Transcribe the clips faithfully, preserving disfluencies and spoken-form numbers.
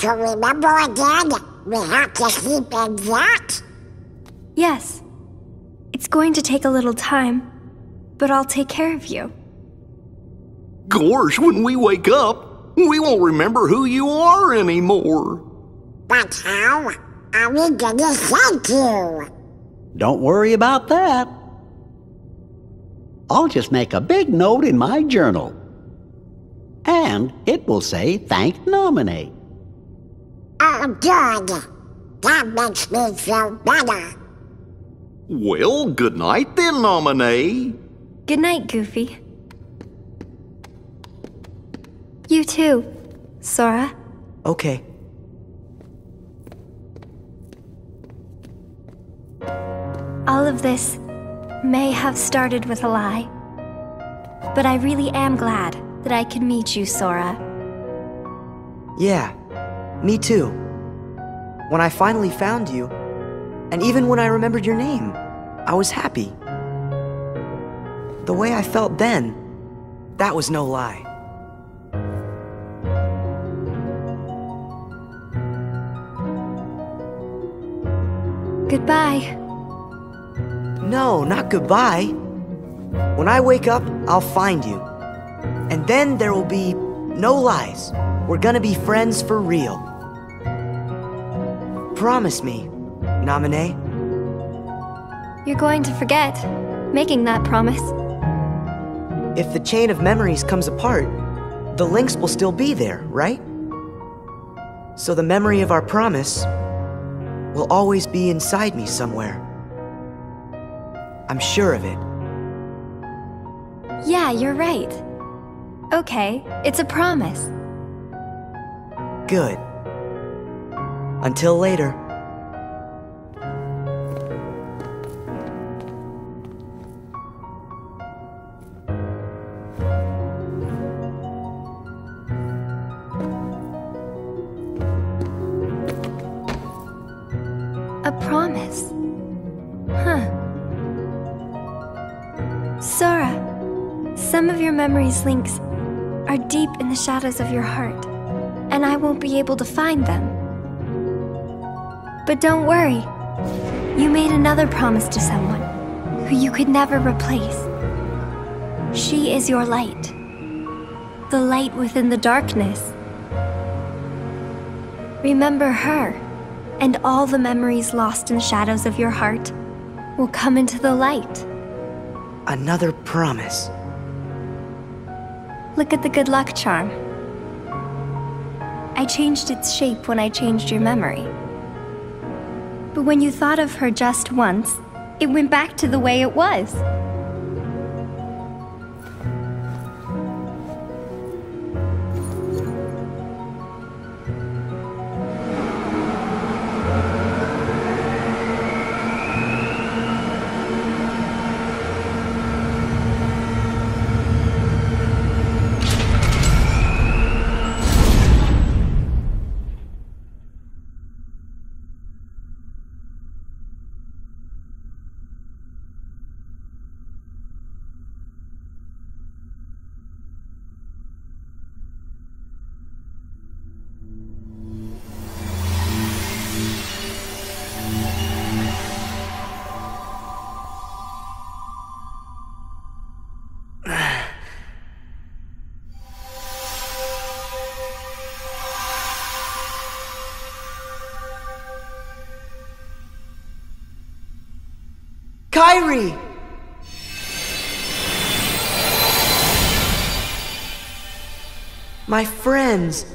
to remember again? We have to sleep in that? Yes. It's going to take a little time, but I'll take care of you. Gosh, when we wake up, we won't remember who you are anymore. But how are we gonna thank you? Don't worry about that. I'll just make a big note in my journal. And it will say, thank Naminé. Oh, good. That makes me feel better. Well, good night then, Naminé. Good night, Goofy. You too, Sora. Okay. All of this may have started with a lie, but I really am glad that I could meet you, Sora. Yeah, me too. When I finally found you, and even when I remembered your name, I was happy. The way I felt then, that was no lie. Goodbye. No, not goodbye. When I wake up, I'll find you. And then there will be no lies. We're gonna be friends for real. Promise me, Naminé. You're going to forget making that promise. If the chain of memories comes apart, the links will still be there, right? So the memory of our promise will always be inside me somewhere. I'm sure of it. Yeah, you're right. Okay, it's a promise. Good. Until later. A promise. Huh. Sora, some of your memory's links are deep in the shadows of your heart, and I won't be able to find them. But don't worry. You made another promise to someone who you could never replace. She is your light. The light within the darkness. Remember her, and all the memories lost in the shadows of your heart will come into the light. Another promise. Look at the good luck charm. I changed its shape when I changed your memory. But when you thought of her just once, it went back to the way it was. Kairi! My friends.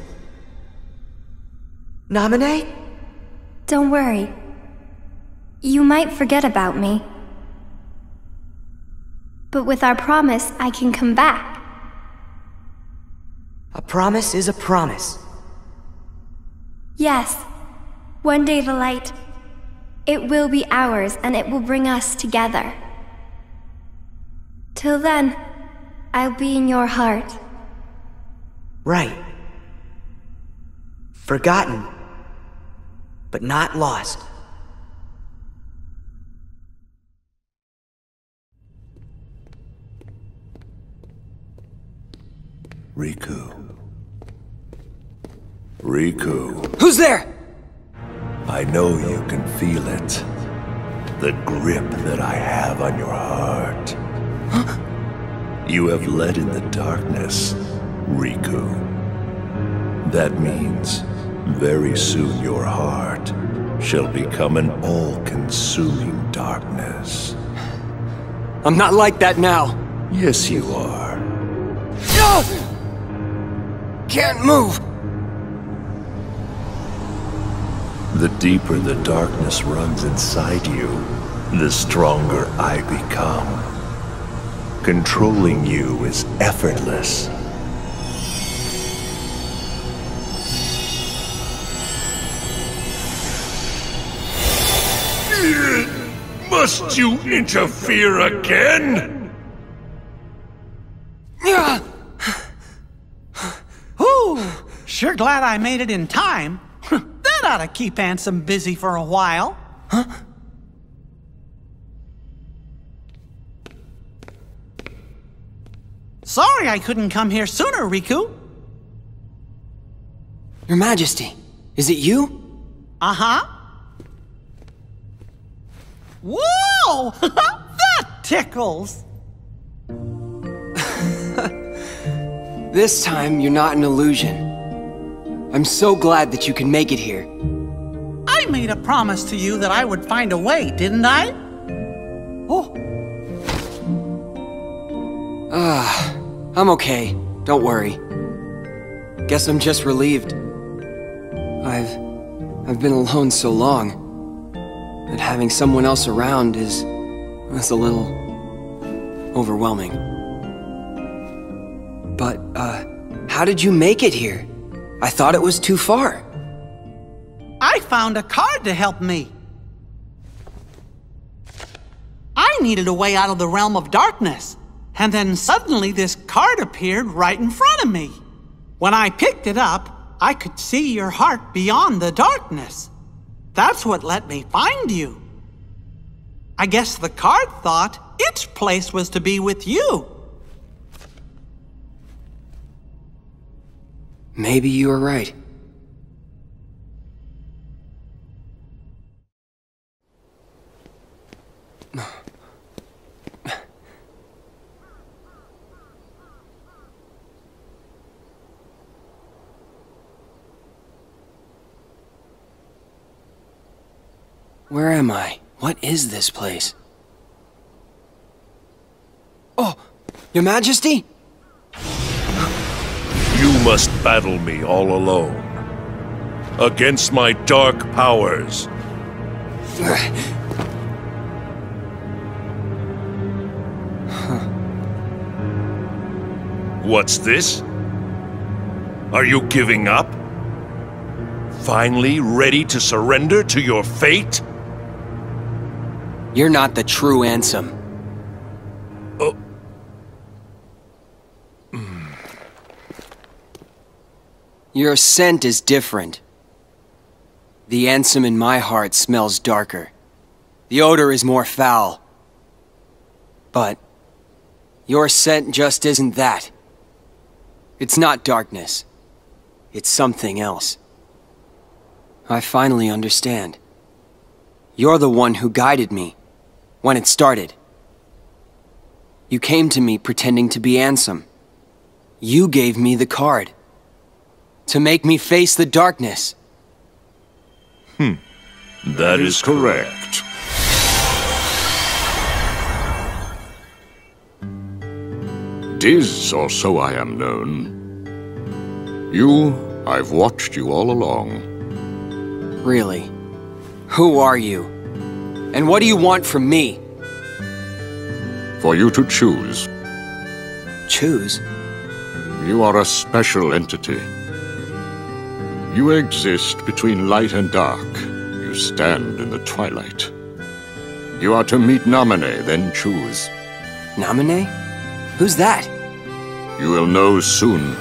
Naminé? Don't worry. You might forget about me. But with our promise, I can come back. A promise is a promise. Yes. One day the light, it will be ours and it will bring us together. Till then, I'll be in your heart. Right. Forgotten, but not lost. Riku. Riku, Who's there? I know you can feel it. The grip that I have on your heart. You have led in the darkness, Riku. That means very soon your heart shall become an all-consuming darkness. I'm not like that now. Yes, you are. Can't move. The deeper the darkness runs inside you, the stronger I become. Controlling you is effortless. Must you interfere again? Ooh, sure glad I made it in time. That ought to keep Ansem busy for a while. Huh? Sorry I couldn't come here sooner, Riku. Your Majesty, is it you? Uh-huh. Whoa! That tickles! This time, you're not an illusion. I'm so glad that you can make it here. I made a promise to you that I would find a way, didn't I? Oh. Ah, I'm okay. Don't worry. Guess I'm just relieved. I've... I've been alone so long that having someone else around is... is a little... overwhelming. But, uh, how did you make it here? I thought it was too far. I found a card to help me. I needed a way out of the realm of darkness, and then suddenly this card appeared right in front of me. When I picked it up, I could see your heart beyond the darkness. That's what let me find you. I guess the card thought its place was to be with you. Maybe you were right. Where am I? What is this place? Oh, Your Majesty? You must battle me all alone. Against my dark powers. What's this? Are you giving up? Finally ready to surrender to your fate? You're not the true Ansem. Oh. Your scent is different. The Ansem in my heart smells darker. The odor is more foul. But your scent just isn't that. It's not darkness. It's something else. I finally understand. You're the one who guided me when it started. You came to me pretending to be Ansem. You gave me the card. To make me face the darkness. Hmm. That is correct. Tis, or so I am known. You, I've watched you all along. Really? Who are you? And what do you want from me? For you to choose. Choose? You are a special entity. You exist between light and dark. You stand in the twilight. You are to meet Naminé, then choose. Naminé? Who's that? You will know soon.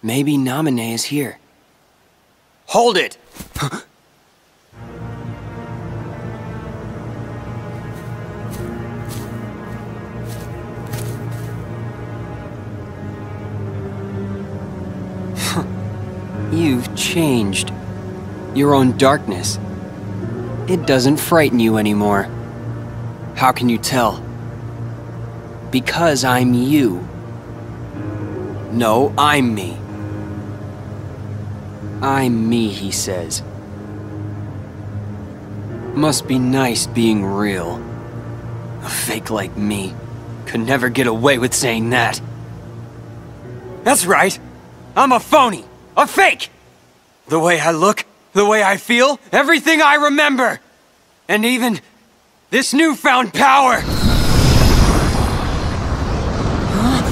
Maybe Naminé is here. Hold it! You've changed. Your own darkness. It doesn't frighten you anymore. How can you tell? Because I'm you. No, I'm me. I'm me, he says. Must be nice being real. A fake like me could never get away with saying that. That's right. I'm a phony. A fake! The way I look, the way I feel, everything I remember! And even this newfound power! Huh?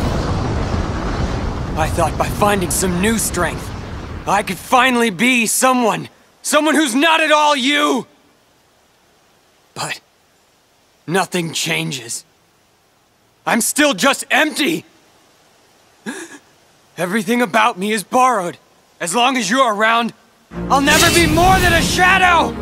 I thought by finding some new strength, I could finally be someone, someone who's not at all you! But nothing changes. I'm still just empty! Everything about me is borrowed. As long as you're around, I'll never be more than a shadow!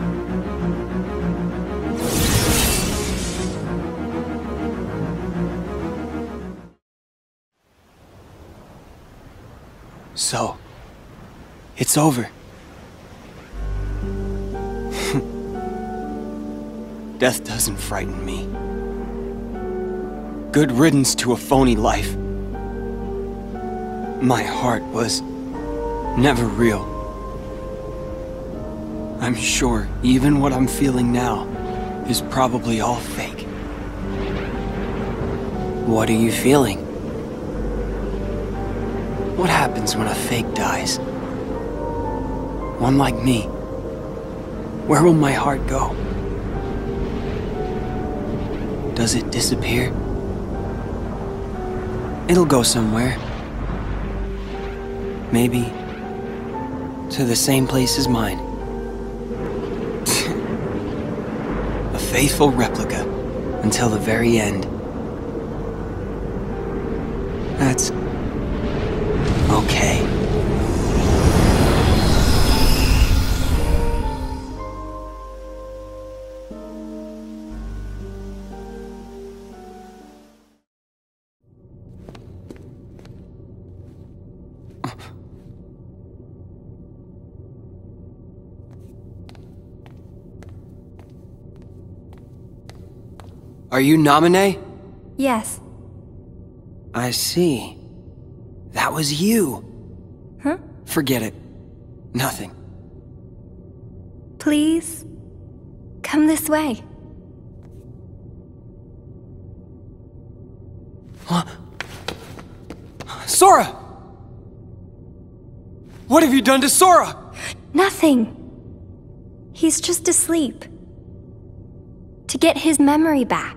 So, it's over. Death doesn't frighten me. Good riddance to a phony life. My heart was never real. I'm sure even what I'm feeling now is probably all fake. What are you feeling? What happens when a fake dies? One like me. Where will my heart go? Does it disappear? It'll go somewhere. Maybe to the same place as mine. A faithful replica until the very end. That's okay. Are you Naminé? Yes. I see. That was you. Huh? Forget it. Nothing. Please, come this way. Huh? Sora! What have you done to Sora? Nothing. He's just asleep. To get his memory back.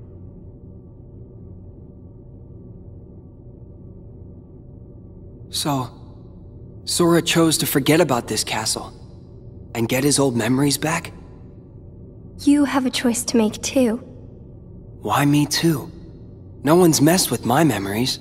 So, Sora chose to forget about this castle and get his old memories back? You have a choice to make too. Why me too? No one's messed with my memories.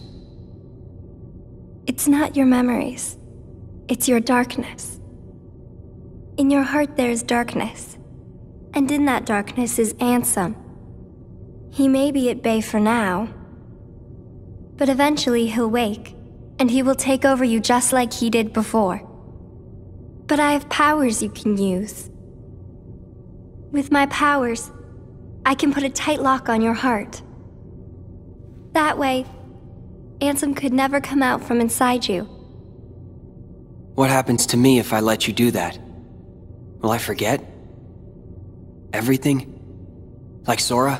It's not your memories. It's your darkness. In your heart there is darkness. And in that darkness is Ansem. He may be at bay for now, but eventually he'll wake, and he will take over you just like he did before. But I have powers you can use. With my powers, I can put a tight lock on your heart. That way, Ansem could never come out from inside you. What happens to me if I let you do that? Will I forget? Everything? Like Sora?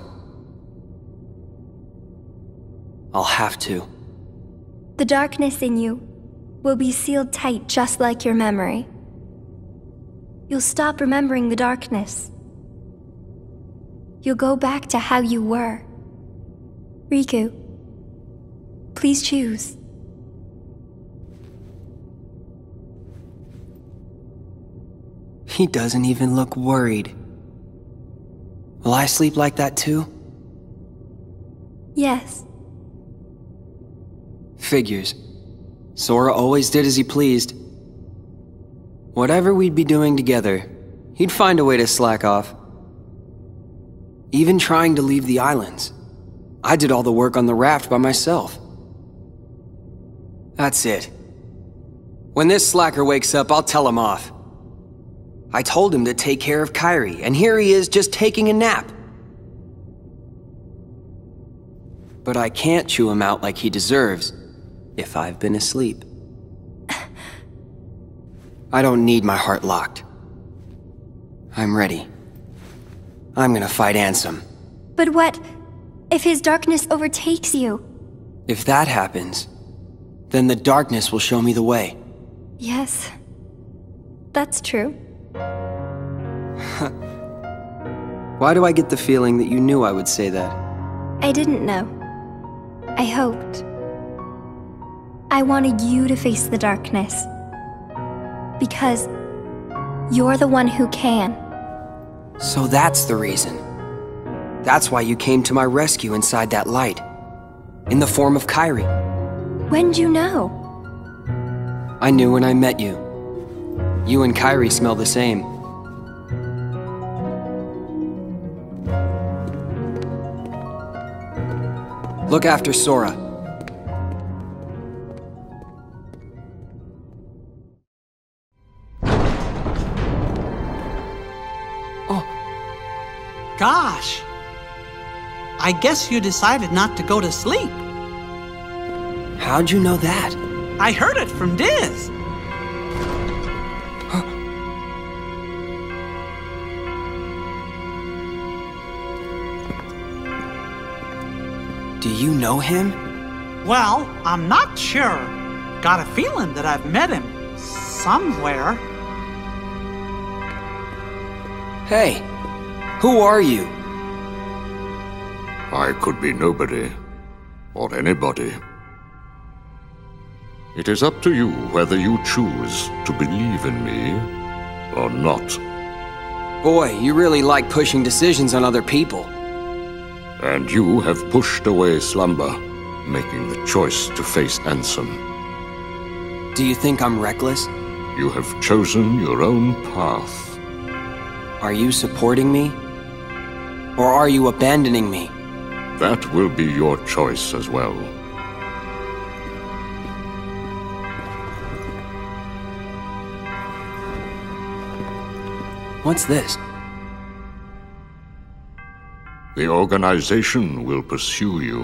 I'll have to. The darkness in you will be sealed tight just like your memory. You'll stop remembering the darkness. You'll go back to how you were. Riku, please choose. He doesn't even look worried. Will I sleep like that too? Yes. Figures. Sora always did as he pleased. Whatever we'd be doing together, he'd find a way to slack off. Even trying to leave the islands. I did all the work on the raft by myself. That's it. When this slacker wakes up, I'll tell him off. I told him to take care of Kairi, and here he is just taking a nap. But I can't chew him out like he deserves, if I've been asleep. I don't need my heart locked. I'm ready. I'm gonna fight Ansem. But what if his darkness overtakes you? If that happens, then the darkness will show me the way. Yes, that's true. Why do I get the feeling that you knew I would say that? I didn't know. I hoped. I wanted you to face the darkness. Because you're the one who can. So that's the reason. That's why you came to my rescue inside that light. In the form of Kairi. When'd you know? I knew when I met you. You and Kairi smell the same. Look after Sora. Oh. Gosh. I guess you decided not to go to sleep. How'd you know that? I heard it from Diz. Do you know him? Well, I'm not sure. Got a feeling that I've met him somewhere. Hey, who are you? I could be nobody, or anybody. It is up to you whether you choose to believe in me or not. Boy, you really like pushing decisions on other people. And you have pushed away slumber, making the choice to face Ansem. Do you think I'm reckless? You have chosen your own path. Are you supporting me? Or are you abandoning me? That will be your choice as well. What's this? The organization will pursue you.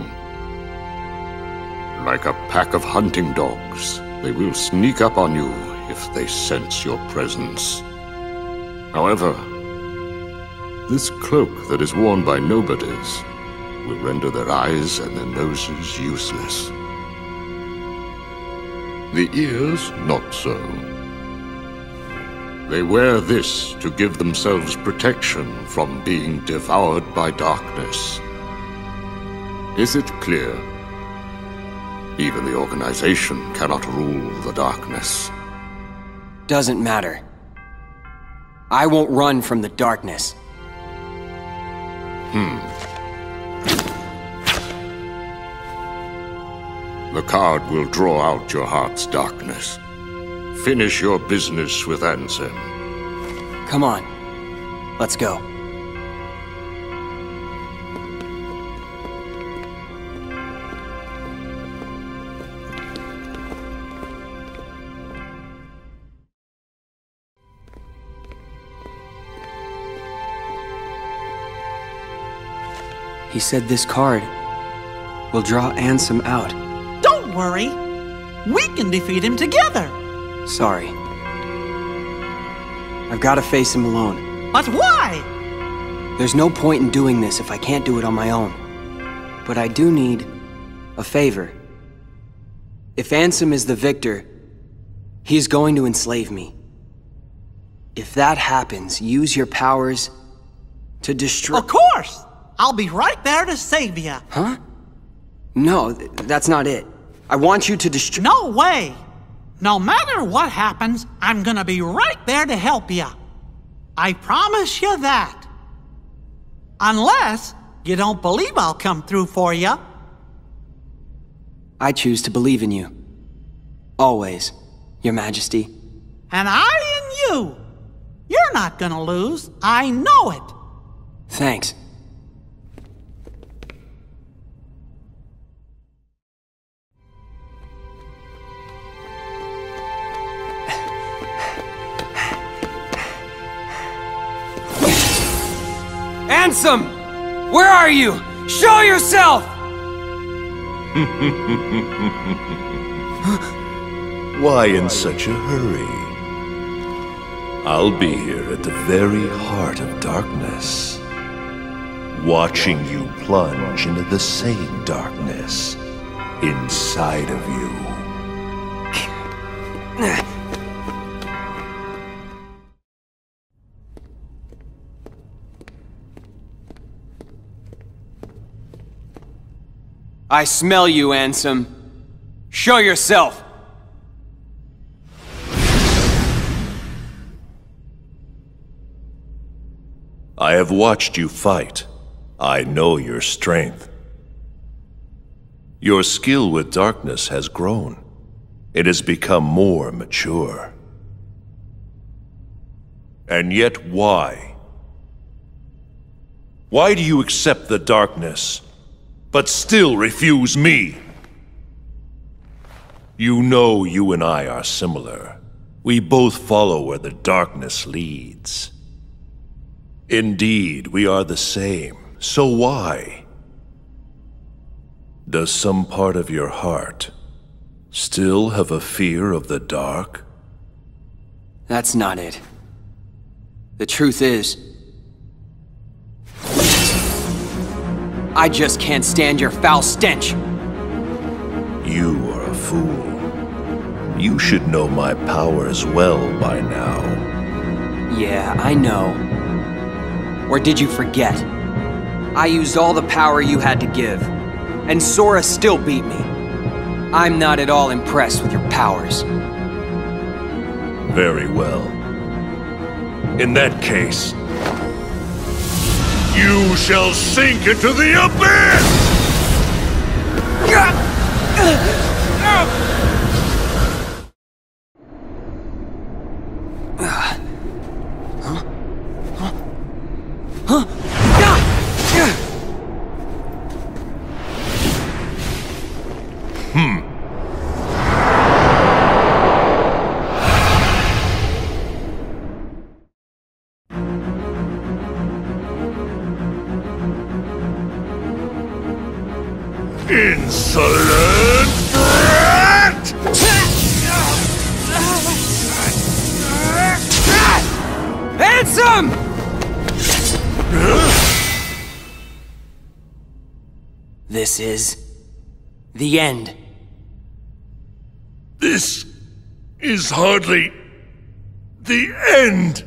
Like a pack of hunting dogs, they will sneak up on you if they sense your presence. However, this cloak that is worn by nobodies will render their eyes and their noses useless. The ears, not so. They wear this to give themselves protection from being devoured by darkness. Is it clear? Even the organization cannot rule the darkness. Doesn't matter. I won't run from the darkness. Hmm. The card will draw out your heart's darkness. Finish your business with Ansem. Come on. Let's go. He said this card will draw Ansem out. Don't worry. We can defeat him together. Sorry. I've got to face him alone. But why? There's no point in doing this if I can't do it on my own. But I do need a favor. If Ansem is the victor, he's going to enslave me. If that happens, use your powers to destroy— Of course! I'll be right there to save you. Huh? No, th that's not it. I want you to destroy— No way! No matter what happens, I'm gonna be right there to help you. I promise you that. Unless you don't believe I'll come through for you. I choose to believe in you. Always, Your Majesty. And I and you. You're not gonna lose. I know it. Thanks. Ansem! Where are you? Show yourself! Why in such a hurry? I'll be here at the very heart of darkness, watching you plunge into the same darkness inside of you. I smell you, Ansem. Show yourself! I have watched you fight. I know your strength. Your skill with darkness has grown. It has become more mature. And yet why? Why do you accept the darkness, but still refuse me? You know you and I are similar. We both follow where the darkness leads. Indeed, we are the same. So why? Does some part of your heart still have a fear of the dark? That's not it. The truth is, I just can't stand your foul stench. You are a fool. You should know my powers well by now. Yeah, I know. Or did you forget? I used all the power you had to give, and Sora still beat me. I'm not at all impressed with your powers. Very well. In that case, you shall sink into the abyss! Hmm. Insolent brat! Ansem! This is the end. This is hardly the end.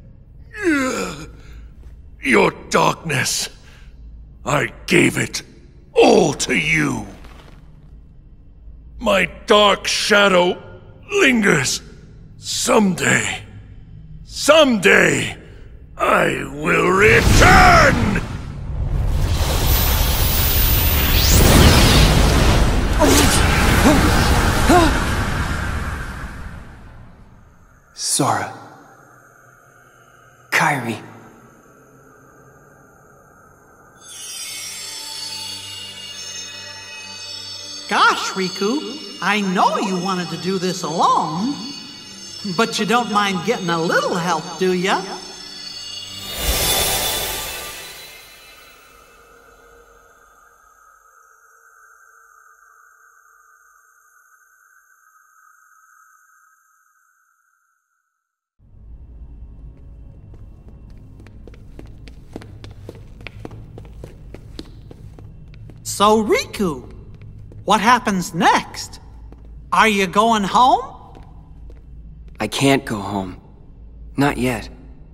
Your darkness, I gave it all to you. My dark shadow lingers. Someday, someday, I will return! Sora. Kairi. Gosh, Riku, I know you wanted to do this alone, but you don't mind getting a little help, do ya? So, Riku, what happens next? Are you going home? I can't go home. Not yet.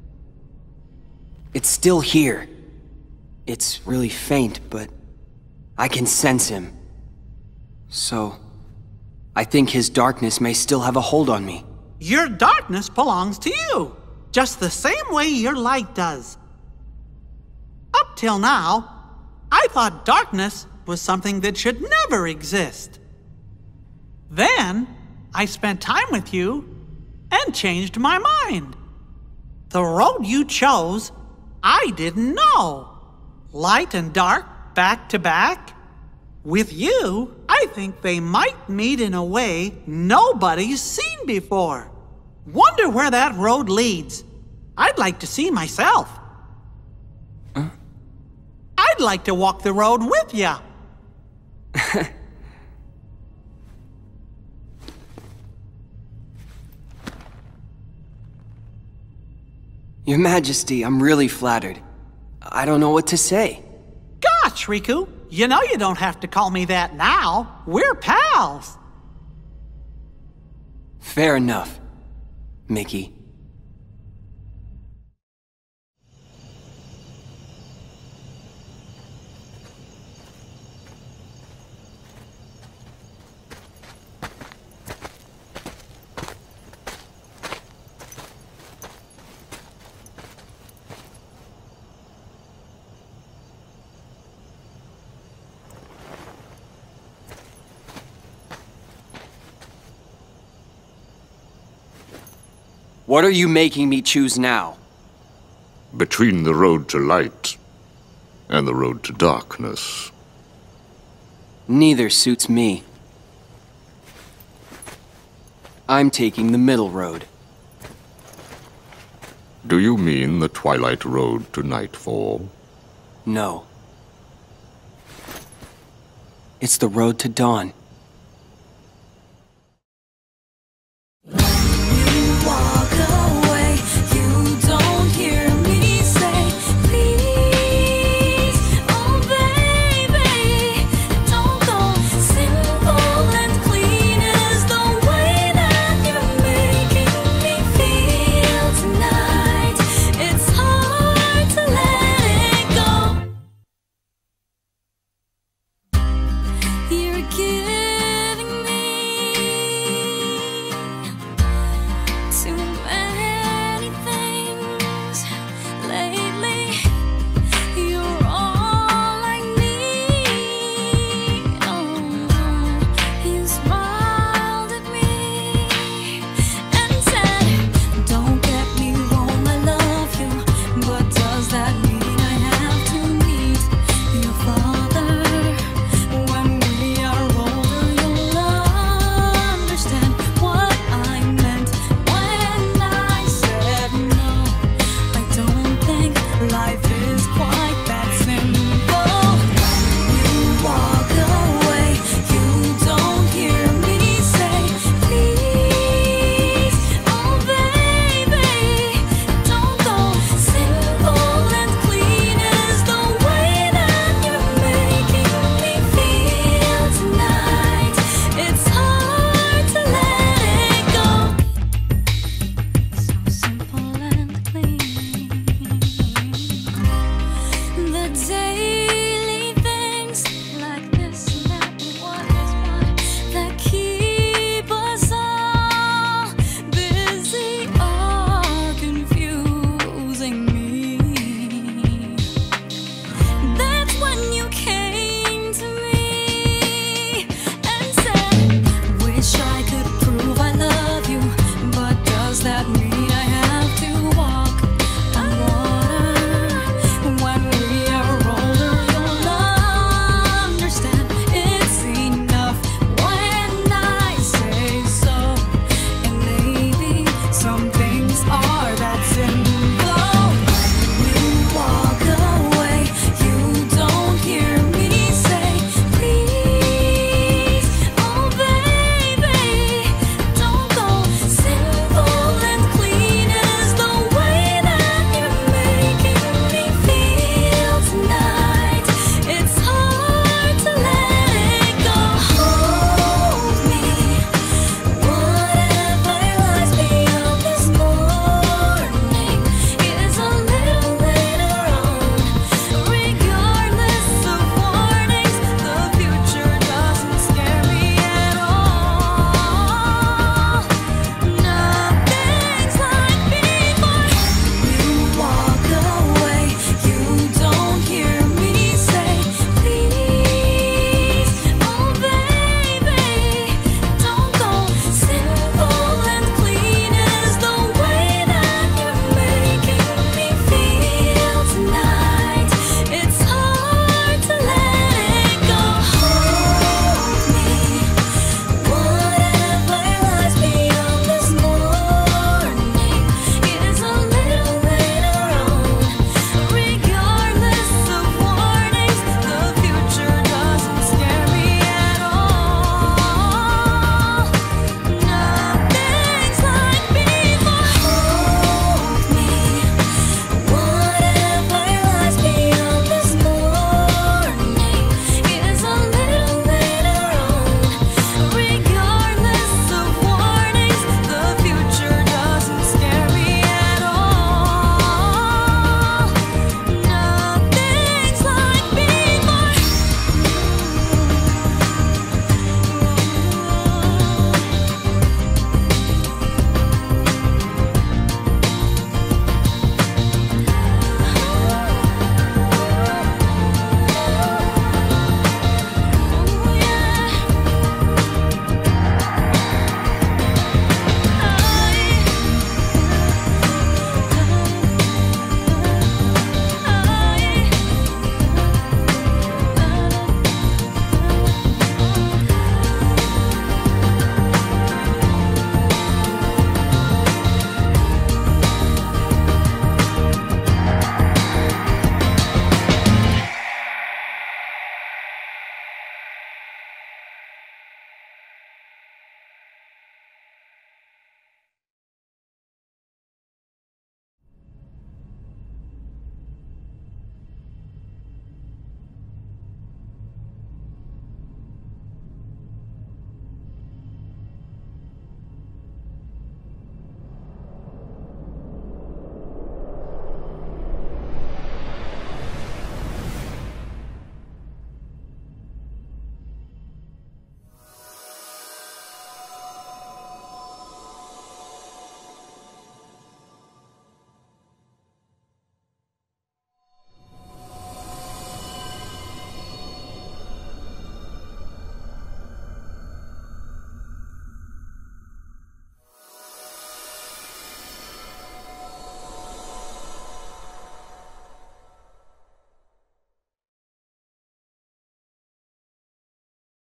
It's still here. It's really faint, but I can sense him. So, I think his darkness may still have a hold on me. Your darkness belongs to you, just the same way your light does. Up till now, I thought darkness was something that should never exist. Then, I spent time with you and changed my mind. The road you chose, I didn't know. Light and dark, back to back. With you, I think they might meet in a way nobody's seen before. Wonder where that road leads. I'd like to see myself. Huh? I'd like to walk the road with ya. Your Majesty, I'm really flattered. I don't know what to say. Gosh, Riku, you know you don't have to call me that now. We're pals. Fair enough, Mickey. What are you making me choose now? Between the road to light and the road to darkness. Neither suits me. I'm taking the middle road. Do you mean the twilight road to nightfall? No. It's the road to dawn.